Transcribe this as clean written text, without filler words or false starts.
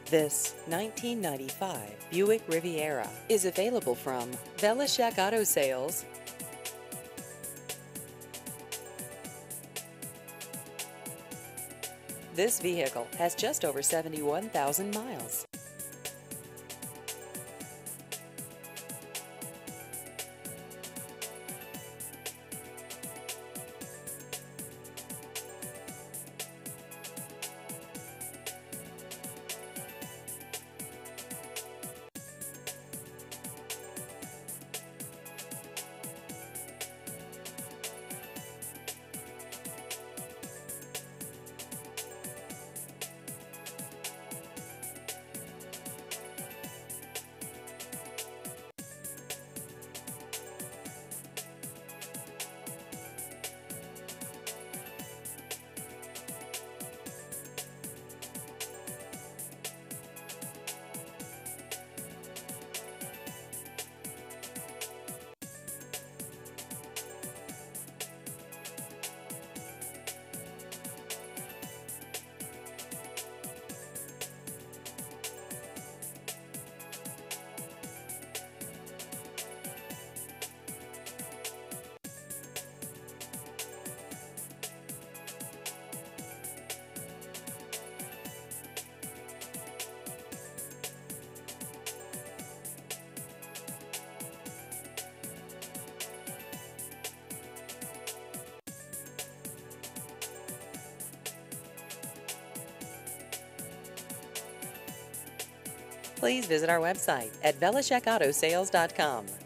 This 1995 Buick Riviera is available from Velishek Auto Sales. This vehicle has just over 71,000 miles. Please visit our website at VelishekAutoSales.com.